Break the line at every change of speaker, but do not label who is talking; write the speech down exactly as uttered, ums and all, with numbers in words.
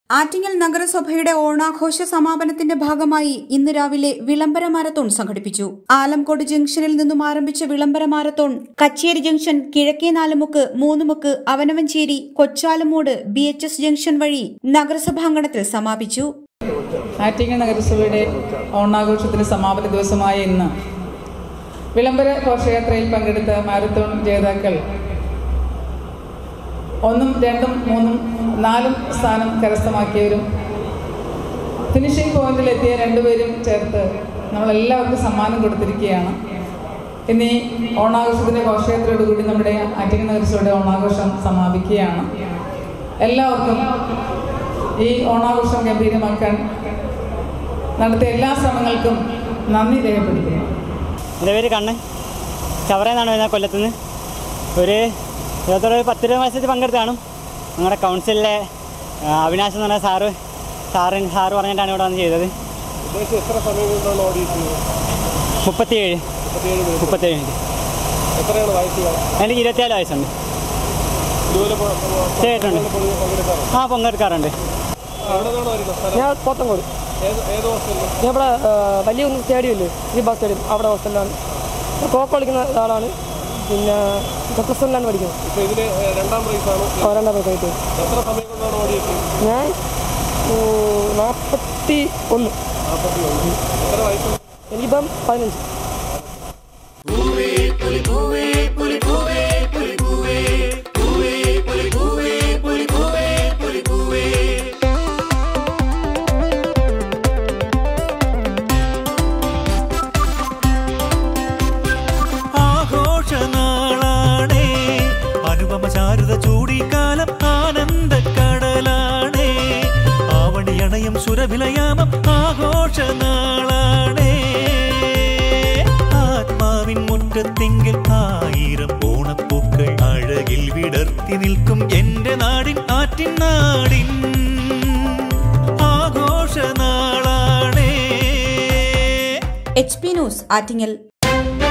ആറ്റിങ്ങൽ നഗരസഭയുടെ ഓണാഘോഷ സമാപനത്തിന്റെ ഭാഗമായി ഇന്ന് രാവിലെ വിളംബര മാരത്തോൺ സംഘടിപ്പിച്ചു. ആലംകോട് ജംഗ്ഷനിൽ നിന്നും ആരംഭിച്ച വിളംബര മാരത്തോൺ കച്ചേരി ജംഗ്ഷൻ, കിഴക്കേ Nalumukku, Moonnumukku, Avanavancheri, Kochalamoodu, B H S junction വഴി നഗരസഭാങ്കണത്തിൽ സമാപിച്ചു.
ആറ്റിങ്ങൽ നഗരസഭയുടെ ഓണാഘോഷത്തിന് സമാപന ദിവസമായ ഇന്ന് വിളംബര ഘോഷയാത്രയിൽ പങ്കെടുത്ത മാരത്തോൺ ജേതാക്കൾ ഒന്നും രണ്ടും മൂന്നും നാലും സ്ഥാനം കരസ്ഥമാക്കിയവരും ഫിനിഷിംഗ് പോയിന്റിലെത്തിയ രണ്ടുപേരും ചേർത്ത് നമ്മളെല്ലാവർക്കും സമ്മാനം കൊടുത്തിരിക്കുകയാണ്. ഇനി ഓണാഘോഷത്തിൻ്റെ ഘോഷയാത്രയോടുകൂടി നമ്മുടെ ആറ്റിങ്ങൽ നഗരസഭയുടെ ഓണാഘോഷം സമാപിക്കുകയാണ്. എല്ലാവർക്കും ഈ ഓണാഘോഷം ഗംഭീരമാക്കാൻ നടത്തിയ എല്ലാ ശ്രമങ്ങൾക്കും നന്ദി രേഖപ്പെടുത്തുന്നു.
എൻ്റെ പേര് കണ്ണൻ, ചവറയെന്നാണ് വരുന്നത്, കൊല്ലത്തുനിന്ന്. ഒരു ഇരുപത്തൊരു പത്തിരുപത് മത്സരത്തിൽ പങ്കെടുത്താണ്. ഞങ്ങളുടെ കൗൺസിലിലെ അവിനാശ് എന്ന് പറഞ്ഞ സാറ് സാറ് സാറ് പറഞ്ഞിട്ടാണ് ഇവിടെ വന്ന് ചെയ്തത്. മുപ്പത്തിയേഴ് മുപ്പത്തേഴ് മിനിറ്റ്. എനിക്ക് ഇരുപത്തിനാല് വയസ്സുണ്ട്. ചെയ്തിട്ടുണ്ട്. ആ പങ്കെടുക്കാറുണ്ട്.
ഞാൻ പോത്തങ്കോട്. ഞാൻ ഇവിടെ വലിയ ഒന്ന് സ്റ്റേഡിയം ഇല്ലേ, ഈ ബസ് സ്റ്റേഡിയം, അവിടെ ഹോസ്റ്റലിലാണ്. കോക്ക് കളിക്കുന്ന ആളാണ്. പിന്നെ പ്ലസ് വണ്ണിലാണ് പഠിക്കുന്നത്. രണ്ടാം പ്രൈസ് ആയിട്ട് ഞാൻ നാൽപ്പത്തി ഒന്ന്. എനിക്കിപ്പം പതിനഞ്ച്.
ചൂടിക്കാലം ആനന്ദക്കടലാണേ, ആവണിയണയം സുരവിലയാമം ആഘോഷനാളാണേ. ആത്മാവിൻ മുറ്റത്തിങ്കിൽ ആയിരം ഓണപ്പൂക്കൾ അഴകിൽ വിടർത്തി നിൽക്കും എന്റെ നാടിൻ ആറ്റിൻ നാടിൻ ആഘോഷനാളാണേ.
H P news Attingal.